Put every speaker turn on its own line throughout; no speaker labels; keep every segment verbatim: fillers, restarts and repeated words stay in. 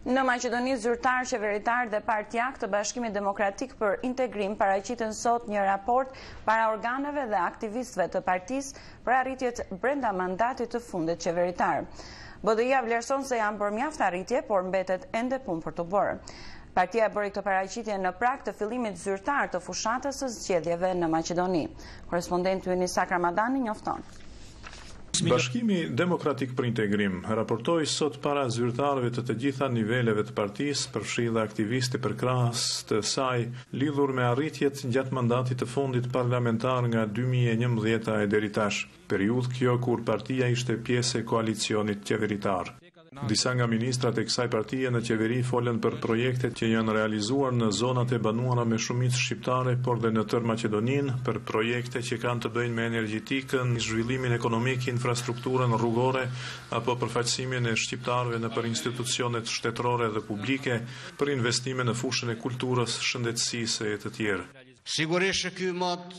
Në Maqedoni, zyrtar qeveritar dhe Partiak të Bashkimit Demokratik për Integrim paraqiten sot një raport para organeve dhe aktivistëve të partisë për arritjet brenda mandatit të fundit qeveritar. B D I-ja vlerëson se janë bërë mjaft arritje, por mbetet ende punë për të bërë. Partia bëri këtë paraqitje në prag të fillimit zyrtar të fushatës së zgjedhjeve në Maqedoni. Korrespondenti ynë Sakra Madani njofton.
Bashkimi Demokratik për Integrim raportoi sot para zyrtarëve të të gjitha niveleve të partisë, përfshi dhe aktivistë përkrahas të saj, lidhur me arritjet gjatë mandatit të fundit parlamentar nga dy mijë e njëmbëdhjetë e deri tash, periudhë kjo kur partia ishte pjesë e koalicionit qeveritar. Disa nga ministrat e kësaj partie në qeveri folën për projektet që janë realizuar në zonat e banuara me shumicë shqiptare, por dhe në tërë Maqedoninë, për projekte që kanë të bëjnë me energjetikën, zhvillimin ekonomik, infrastrukturën rrugore, apo përfaqësimin e shqiptarëve në për institucionet shtetërore dhe publike, për investime në fushën e kulturës, shëndetësisë e të tjerë.
Sigurisht që ky mod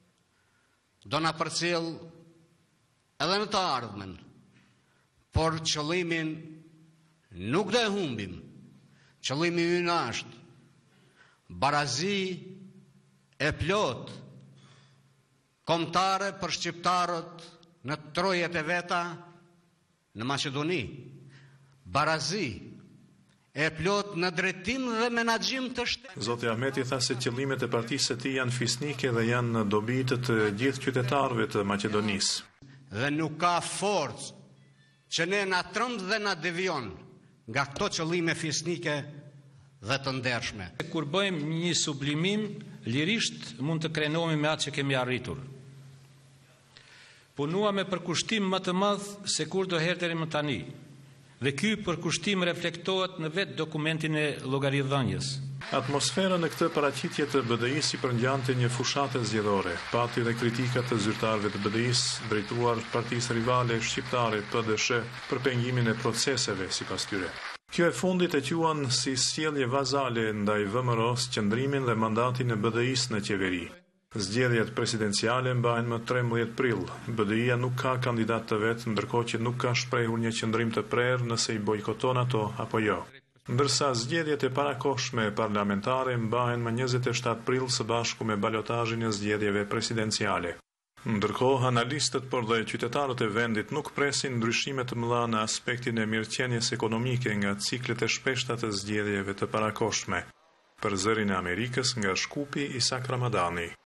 do na përcjell edhe në të ardhmen. Por qëllimin nuk do e humbim. Qëllimi ynë është barazi e plot kombëtare për shqiptarët në trojet e veta në Maqedoni. Barazi e plot në drejtim dhe menaxhim të shtetit.
Zoti Ahmeti tha se qëllimet e partisë së tij janë fisnike dhe janë në dobi të gjithë qytetarëve të Maqedonisë.
Dhe nuk ka forcë që ne na trëmb dhe na devion nga këto qëllime fisnike dhe të ndershme.
Kur bëjmë një sublimim, lirisht mund të krenohemi me atë që kemi arritur. Punuam me përkushtim më të madh se kur do herë deri më tani. Dhe ky përkushtim reflektohet në vetë dokumentin e llogaridhënies.
Atmosfera në këtë paraqitje të B D I-s i përngjante një fushate zgjedhore, pati dhe kritikat të zyrtarëve të B D I-s drejtuar partisë rivale shqiptare P D S për pengimin e proceseve sipas tyre. Kjo e fundit e quan si sjellje vazale ndaj V M R-s qëndrimin dhe mandatin e B D I-s në qeveri. Zgjedhjet presidenciale mbahen më trembëdhjetë prill. B D I-ja nuk ka kandidat të vet, ndërkohë që nuk ka shprehur një qëndrim të prerë nëse i bojkoton ato apo jo. Ndërsa zgjedhjet e parakohshme parlamentare mbahen më njëzet e shtatë prill së bashku me balotazhin e zgjedhjeve presidenciale. Ndërkohë, analistët por dhe qytetarët e vendit nuk presin ndryshime të mëdha në aspektin e mirëqenies ekonomike nga ciklet e shpeshta të zgjedhjeve të parakohshme. Për Zërin e Amerikës nga Shkupi, Isak Ramadani.